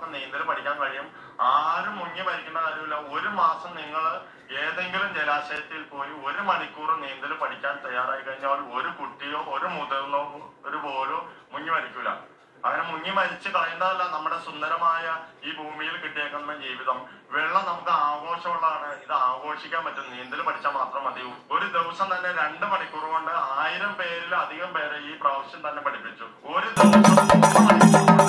എല്ലാവർക്കും നീന്തൽ പഠിക്കാൻ കഴിയും. ആരും മുങ്ങി മരിക്കേണ്ട കാര്യമില്ല. ഒരു മാസം നിങ്ങൾ ഏതെങ്കിലും ജലാശയത്തിൽ പോയി 1 മണിക്കൂർ നീന്തൽ പഠിക്കാൻ തയ്യാറായി കഴിഞ്ഞാൽ ഒരു കുട്ടിയോ ഒരു മുതിർന്നോ ഒരു പോലോ മുങ്ങി മരിക്കൂല. അങ്ങനെ മുങ്ങി മരിച്ച് കളയേണ്ടതല്ല നമ്മുടെ സുന്ദരമായ ഈ ഭൂമിയിൽ കിട്ടിയേക്കുന്ന ജീവിതം. വെള്ളം നമുക്ക് ആഘോഷമുള്ളതാണ്. ഇത് ആഘോഷിക്കാൻ പറ്റും. നീന്തൽ പഠിച്ചാൽ മാത്രം മതി. ഒരു ദിവസം തന്നെ 2 മണിക്കൂർ കൊണ്ട് 1000 പേരിൽ അധികം പേരെ ഈ പ്രാവശ്യം തന്നെ പഠിപ്പിച്ചു. ഒരു ദിവസം 3 മണിക്കൂർ